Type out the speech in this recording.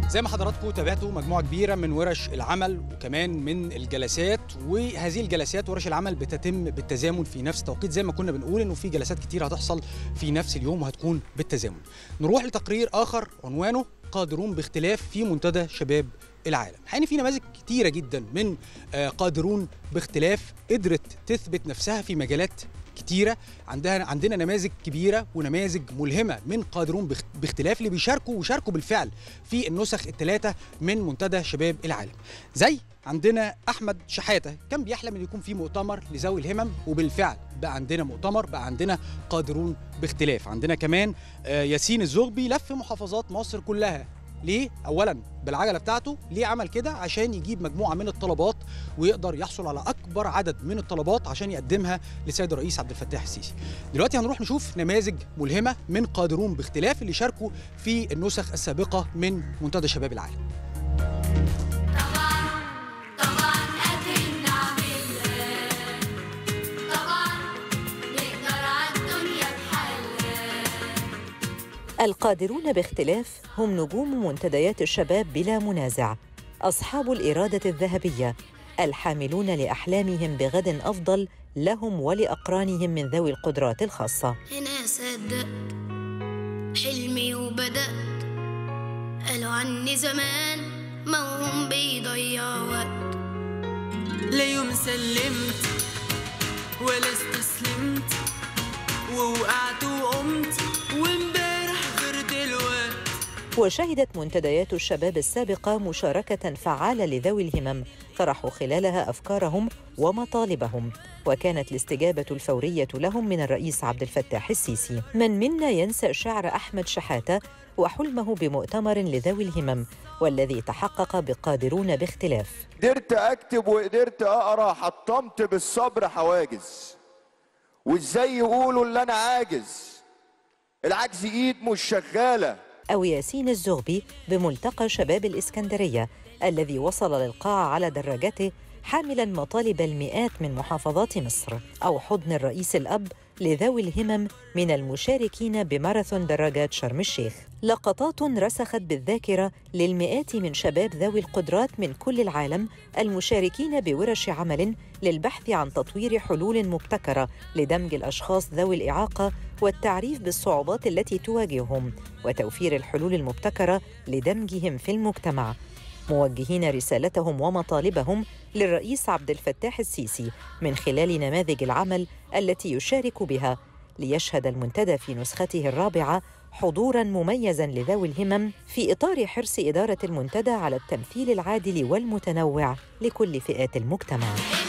زي ما حضراتكم تابعتوا مجموعة كبيرة من ورش العمل وكمان من الجلسات، وهذه الجلسات ورش العمل بتتم بالتزامن في نفس التوقيت، زي ما كنا بنقول انه في جلسات كتير هتحصل في نفس اليوم وهتكون بالتزامن. نروح لتقرير آخر عنوانه قادرون باختلاف في منتدى شباب العالم. يعني في نماذج كتيرة جدا من قادرون باختلاف قدرت تثبت نفسها في مجالات كتيرة. عندنا نماذج كبيرة ونماذج ملهمة من قادرون باختلاف اللي وشاركوا بالفعل في النسخ الثلاثة من منتدى شباب العالم. زي عندنا أحمد شحاتة كان بيحلم أن يكون في مؤتمر لذوي الهمم، وبالفعل بقى عندنا مؤتمر، بقى عندنا قادرون باختلاف. عندنا كمان ياسين الزغبي لف محافظات مصر كلها. ليه؟ أولاً بالعجلة بتاعته. ليه عمل كده؟ عشان يجيب مجموعة من الطلبات ويقدر يحصل على أكبر عدد من الطلبات عشان يقدمها لسيد الرئيس عبد الفتاح السيسي. دلوقتي هنروح نشوف نماذج ملهمة من قادرون باختلاف اللي شاركوا في النسخ السابقة من منتدى شباب العالم. القادرون باختلاف هم نجوم منتديات الشباب بلا منازع، أصحاب الإرادة الذهبية، الحاملون لأحلامهم بغد أفضل لهم ولأقرانهم من ذوي القدرات الخاصة. هنا صدقت حلمي وبدأت، قالوا عني زمان موهوم بيضيع وقت، لا يوم سلمت ولا استسلمت، ووقعت وقمت وشهدت منتديات الشباب السابقة مشاركة فعالة لذوي الهمم طرحوا خلالها أفكارهم ومطالبهم، وكانت الاستجابة الفورية لهم من الرئيس عبد الفتاح السيسي. من منا ينسى شعر أحمد شحاتة وحلمه بمؤتمر لذوي الهمم والذي تحقق بقادرون باختلاف. قدرت أكتب وقدرت أقرأ، حطمت بالصبر حواجز، وإزاي يقولوا اللي أنا عاجز، العجز إيد مش شغالة. أو ياسين الزغبي بملتقى شباب الإسكندرية الذي وصل للقاعة على دراجته حاملاً مطالب المئات من محافظات مصر. أو حضن الرئيس الأب لذوي الهمم من المشاركين بماراثون دراجات شرم الشيخ. لقطات رسخت بالذاكرة للمئات من شباب ذوي القدرات من كل العالم المشاركين بورش عمل للبحث عن تطوير حلول مبتكرة لدمج الأشخاص ذوي الإعاقة والتعريف بالصعوبات التي تواجههم وتوفير الحلول المبتكرة لدمجهم في المجتمع، موجهين رسالتهم ومطالبهم للرئيس عبد الفتاح السيسي من خلال نماذج العمل التي يشارك بها، ليشهد المنتدى في نسخته الرابعة حضوراً مميزاً لذوي الهمم في إطار حرص إدارة المنتدى على التمثيل العادل والمتنوع لكل فئات المجتمع.